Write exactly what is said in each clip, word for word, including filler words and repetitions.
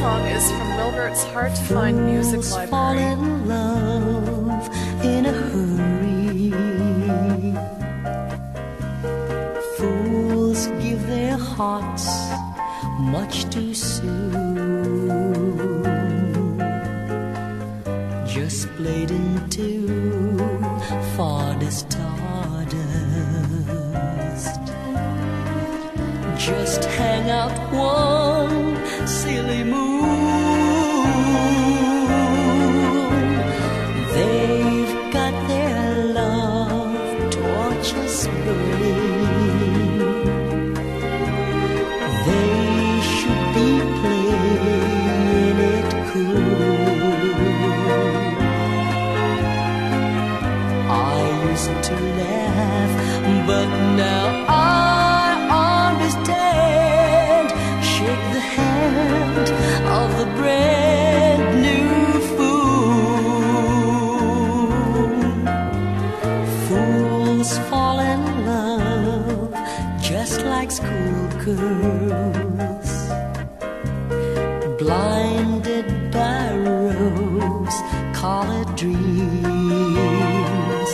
song is from Wilbert's Hard to Find Music Fools Library. fall in love in a hurry. Fools give their hearts much too soon. Just played into fardest stardust. Just hang out one silly moon. They've got their love torches burning. They should be playing it cool. I used to laugh, but now I understand. Shake the hand of the brand new fool. Fools fall in love just like schoolgirls, blinded by rose-colored dreams.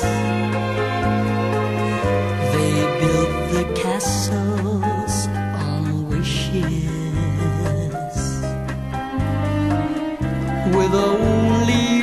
They built the castles on wishes with only